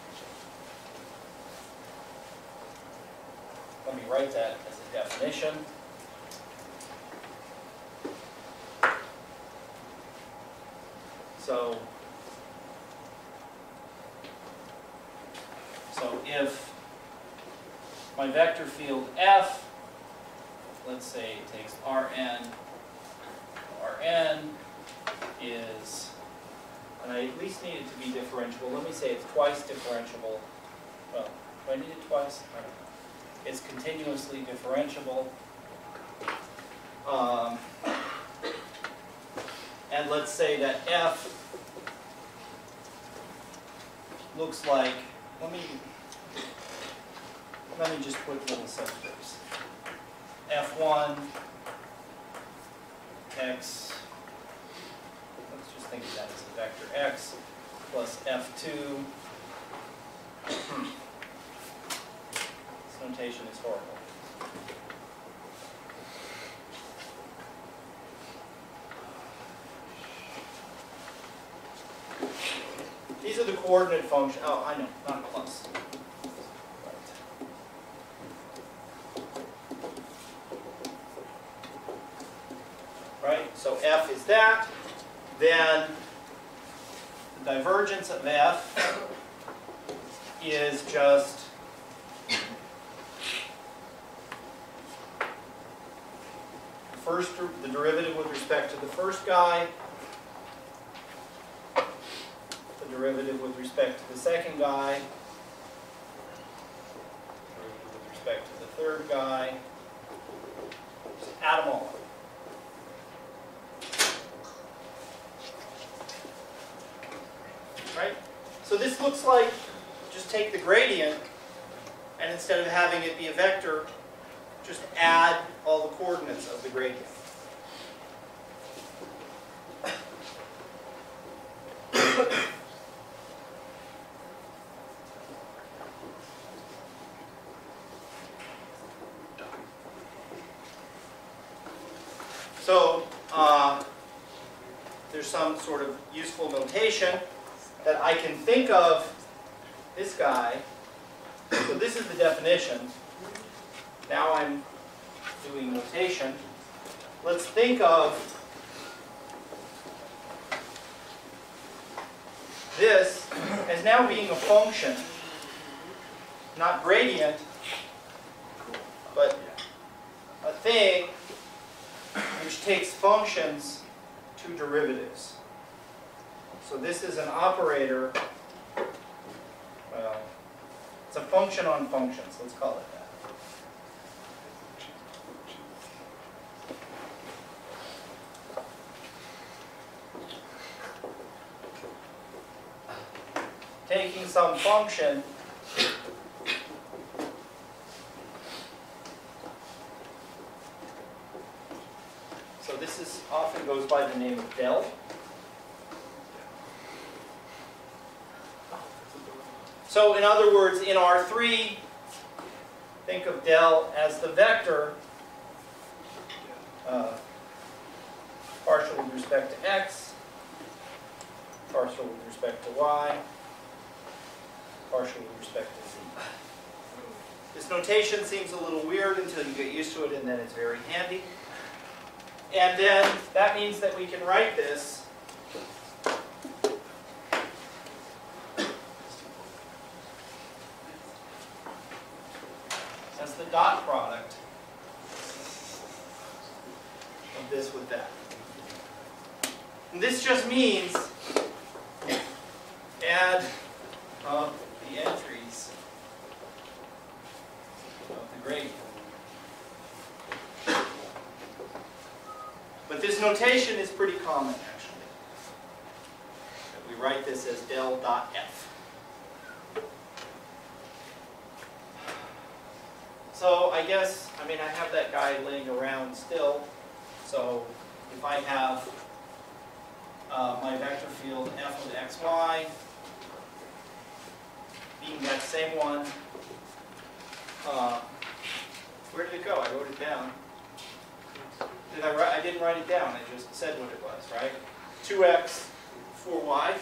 let me write that as a definition. So if my vector field F, let's say it takes Rn is, and I at least need it to be differentiable. Let me say it's twice differentiable. Well, do I need it twice? I don't know. It's continuously differentiable. And let's say that F looks like, let me just put little subscripts. F1 x, let's just think of that as a vector x, plus F2. This notation is horrible. These are the coordinate functions. Oh, I know, not plus. Right, so F is that. Then the divergence of F is just the derivative with respect to the first guy, the derivative with respect to the second guy, derivative with respect to the third guy. Just add them all up. Right? So this looks like, just take the gradient, and instead of having it be a vector, just add all the coordinates of the gradient. So there's some sort of useful notation that I can think of this guy. So this is the definition. Now I'm doing notation. Let's think of this as now being a function not gradient, but a thing which takes functions to derivatives. So this is an operator, well, it's a function on functions, let's call it that. Taking some function so this is often goes by the name of del. So in other words, in R3, think of del as the vector partial with respect to x, partial with respect to y, partial with respect to z. This notation seems a little weird until you get used to it, and then it's very handy. And then that means that we can write this as the dot product of this with that. And this just means add of the entries of the gradient. But this notation is pretty common, actually. We write this as del dot f. So I guess, I mean, I have that guy laying around still. So if I have my vector field f of xy, being that same one, where did it go? I wrote it down. Did I write? I didn't write it down. I just said what it was, right? 2x, 4y.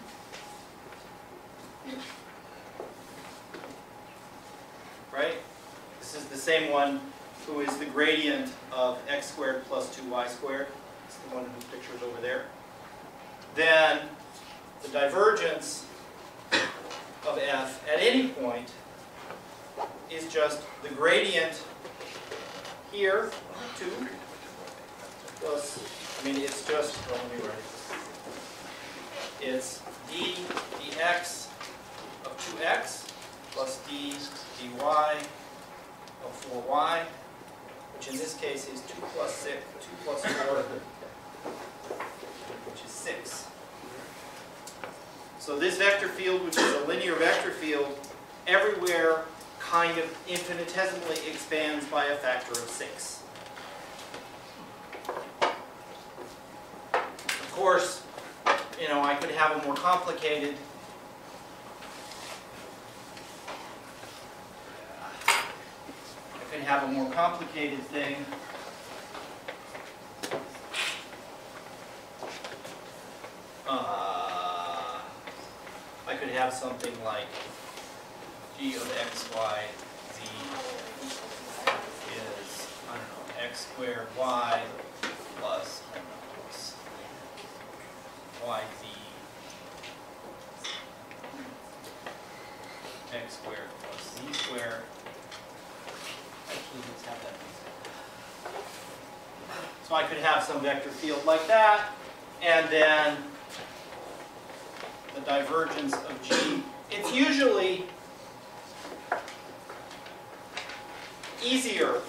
Right? This is the same one who is the gradient of x squared plus 2y squared. It's the one whose picture is over there. Then the divergence of f at any point is just the gradient here, 2, plus, I mean, it's just, well, let me write it. It's d dx of 2x plus d dy of 4y, which in this case is 2 plus 6, 2 plus 4, which is 6. So this vector field, which is a linear vector field, everywhere kind of infinitesimally expands by a factor of 6. Of course, you know, I could have a more complicated thing. I could have something like g of x, y, z is, I don't know, x squared y plus, I don't know, what's y, z, x squared plus z squared. Actually, let's have that. So I could have some vector field like that, and then the divergence of g. It's usually easier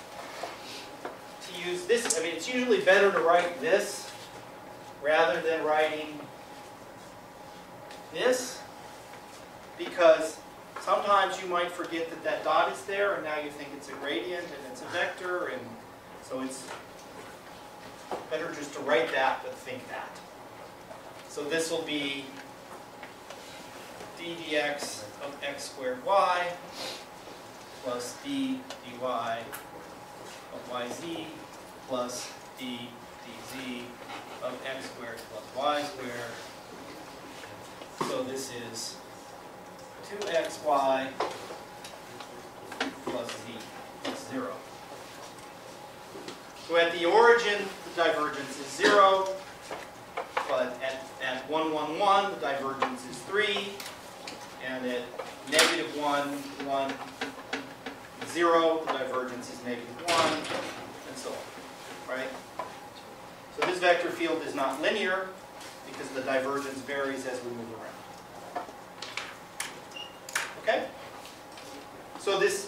to use this. I mean, it's usually better to write this rather than writing this, because sometimes you might forget that that dot is there, and now you think it's a gradient and it's a vector, and so it's better just to write that but think that. So this will be d dx of x squared y plus d dy of yz plus d dz of x squared plus y squared. So this is 2xy plus z plus 0. So at the origin, the divergence is 0, but at 1, 1, 1, the divergence is 3, and at negative 1, 1, 0, the divergence is negative 1, and so on, right? So this vector field is not linear because the divergence varies as we move around. Okay? So this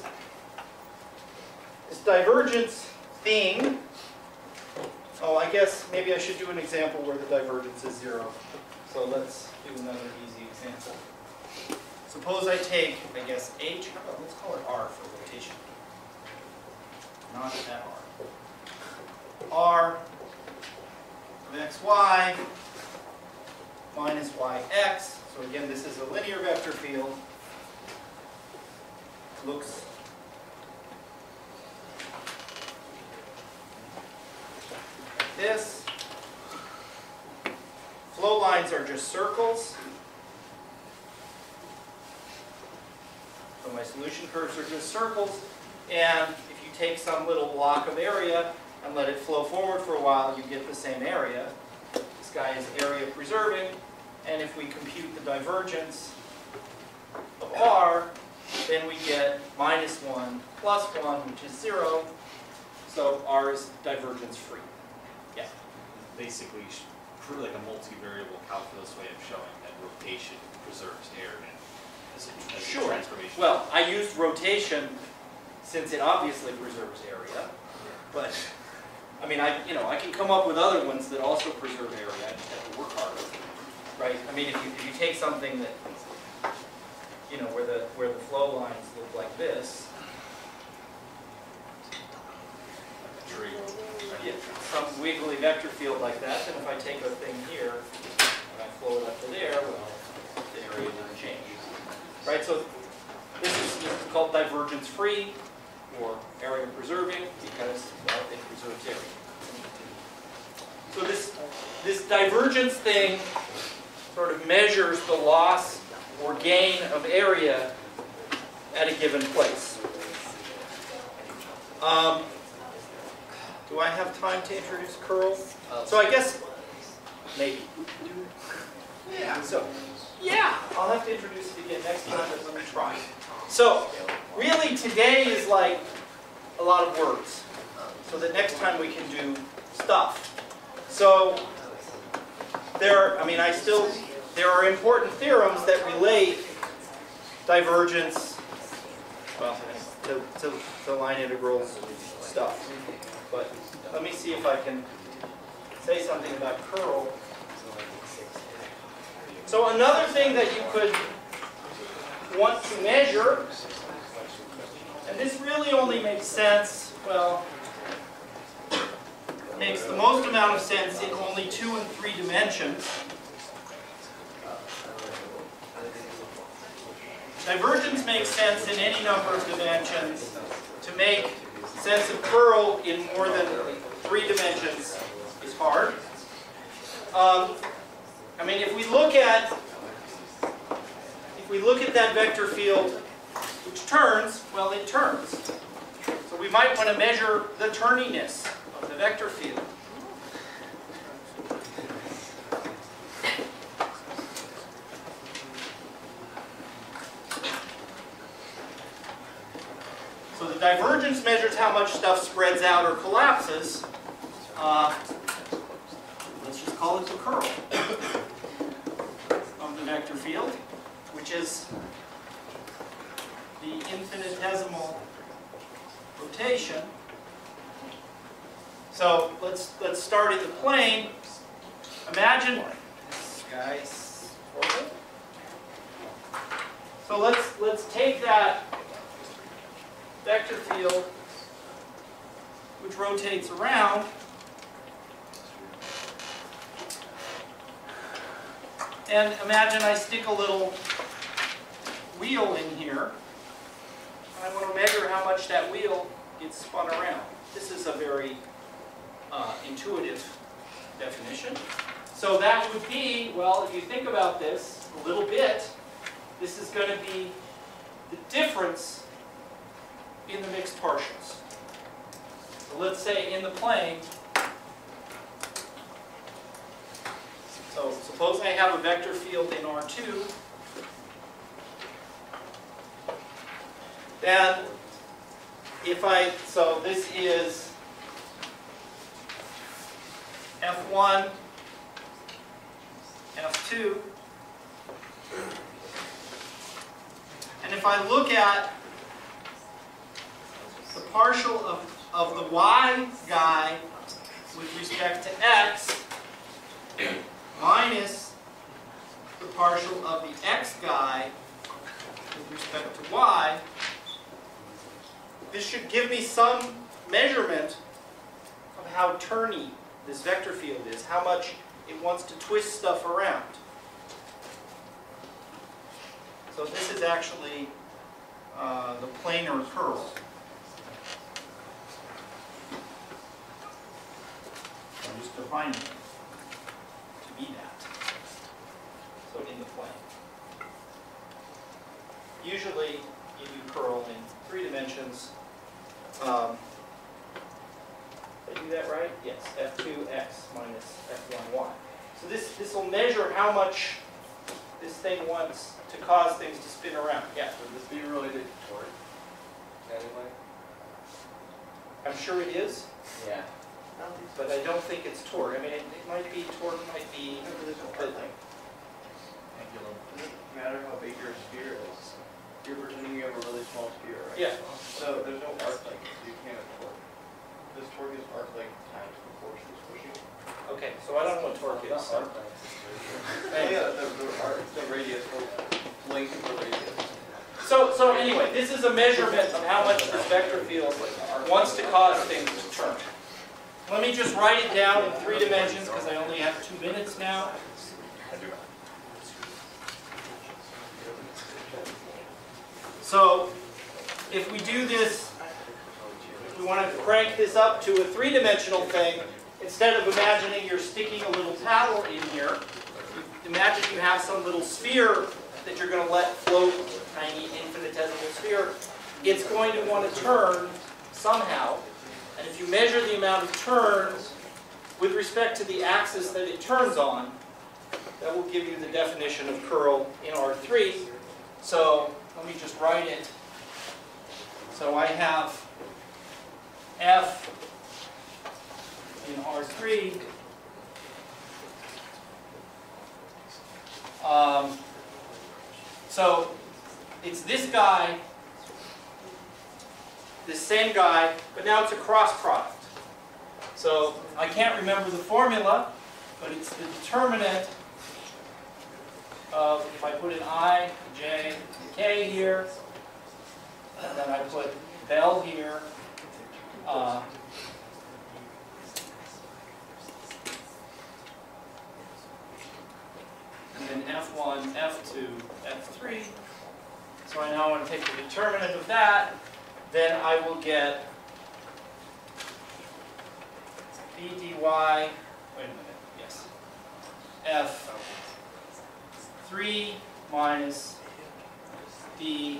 divergence thing, oh, I guess maybe I should do an example where the divergence is 0. So let's do another easy example. Suppose I take, I guess, h, how about, let's call it r for rotation. Not that r. R of xy minus yx. So again, this is a linear vector field. Looks like this. Flow lines are just circles. So my solution curves are just circles. And if you take some little block of area and let it flow forward for a while, you get the same area. This guy is area preserving. And if we compute the divergence of R, then we get minus 1 plus 1, which is 0. So R is divergence free. Yeah.
Basically, like a multivariable calculus way of showing that rotation preserves air as a
Sure.
transformation.
Well, I used rotation since it obviously preserves area. But I mean, I can come up with other ones that also preserve area. I just have to work harder, right? I mean, if you take something that, you know, where the flow lines look like this,
Tree.
yeah, some wiggly vector field like that, then if I take a thing here and I flow it up to there, well, the area doesn't change, right? So this is called divergence free or area preserving because, well, it preserves area. So this divergence thing sort of measures the loss or gain of area at a given place. Do I have time to introduce curl? So I guess, maybe. Yeah. So, yeah, I'll have to introduce it again next time, but let me try. So, really today is like a lot of words, so that next time we can do stuff. So, there are important theorems that relate divergence, well, to line integrals stuff. But let me see if I can say something about curl. So another thing that you could want to measure, and this really only makes sense, well, makes the most amount of sense in only 2 and 3 dimensions. Divergence makes sense in any number of dimensions. To make sense of curl in more than 3 dimensions is hard. I mean, if we look at that vector field which turns, well, it turns. So we might want to measure the turniness of the vector field. So the divergence measures how much stuff spreads out or collapses. Let's just call it the curl of the vector field, which is the infinitesimal rotation. So let's start in the plane. Imagine this guy's orbit. So let's take that vector field which rotates around, and imagine I stick a little wheel in here, and I want to measure how much that wheel gets spun around. This is a very intuitive definition. So that would be, well, if you think about this a little bit, this is going to be the difference in the mixed partials. So let's say in the plane, so suppose I have a vector field in R2, then so this is F1, F2, and if I look at the partial of the y guy with respect to x minus the partial of the x guy with respect to y, this should give me some measurement of how turny this vector field is, how much it wants to twist stuff around. So this is actually the planar curl. I'm just defining it to be that. So in the plane. Usually you do curl in 3 dimensions. Did I do that right? Yes, F2x minus F1y. So this will measure how much this thing wants to cause things to spin around. Yeah.
Would this be related to torque? Anyway?
I'm sure it is,
Yeah.
but I don't think it's torque. I mean, it might be torque, might be.
Doesn't matter how big your sphere is. You're pretending you have a really small sphere, right?
Yeah.
So there's no arc length, so you can't have torque. This torque is arc length times the force it's pushing.
Okay, so I don't know what torque is.
Not arc length. Yeah, the radius, length of the radius.
So anyway, this is a measurement of how much this vector field wants to cause things to turn. Let me just write it down in 3 dimensions because I only have 2 minutes now. So if we do this, if we want to crank this up to a 3-dimensional thing, instead of imagining you're sticking a little paddle in here, imagine you have some little sphere that you're going to let float, tiny infinitesimal sphere. It's going to want to turn somehow. And if you measure the amount of turns with respect to the axis that it turns on, that will give you the definition of curl in R3. So let me just write it. So I have F in R3. So it's this guy, this same guy, but now it's a cross product. So I can't remember the formula, but it's the determinant of, if I put an I, J, K here, and then I put Bell here, and then F1, F2, F3. So I now want to take the determinant of that, then I will get d dy, wait a minute, yes, F3 minus d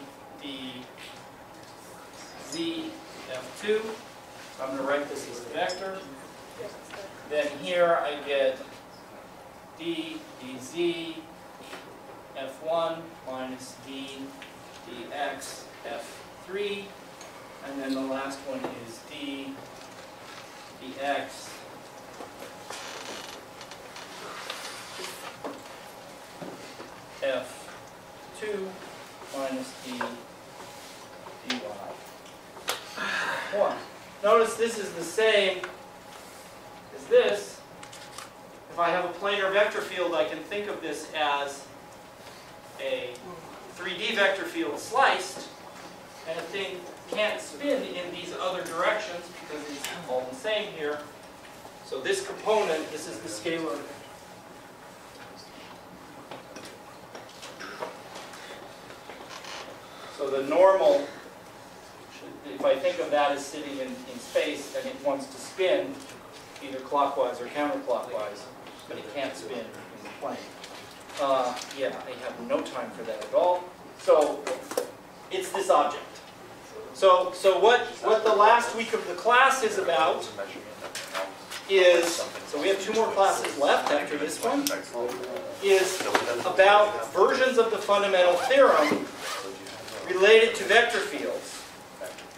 z F2. So I'm going to write this as a vector. Then here I get d dz F1 minus d dx F3. And then the last one is d dx F2 minus d dy 1. Notice this is the same as this. If I have a planar vector field, I can think of this as a 3D vector field sliced, and a thing can't spin in these other directions because it's all the same here. So this component, this is the scalar. So the normal, if I think of that as sitting in space, then it wants to spin either clockwise or counterclockwise, but it can't spin in the plane. Yeah, I have no time for that at all. So it's this object. So what the last week of the class is about is, so we have 2 more classes left after this one, is about versions of the fundamental theorem related to vector fields.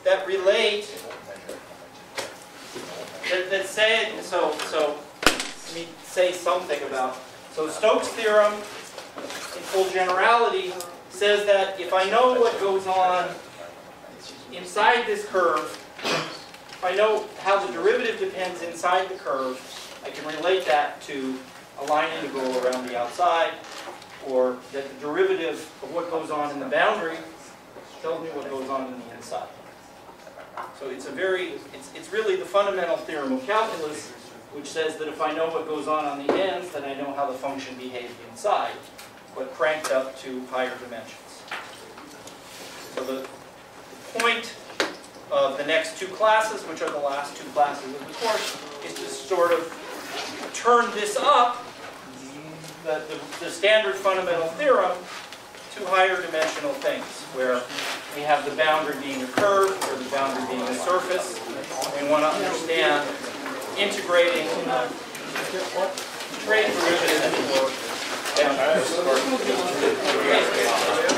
that relate, that say, so let me say something about, so Stokes' theorem, in full generality, says that if I know what goes on inside this curve, if I know how the derivative depends inside the curve, I can relate that to a line integral around the outside, or that the derivative of what goes on in the boundary tells me what goes on in the inside. So it's it's really the fundamental theorem of calculus, which says that if I know what goes on the ends, then I know how the function behaves inside, but cranked up to higher dimensions. So the point of the next two classes, which are the last two classes of the course, is to sort of turn this up, the standard fundamental theorem, to higher dimensional things, where we have the boundary being a curve, or the boundary being a surface. We want to understand integrating trade derivatives or boundaries.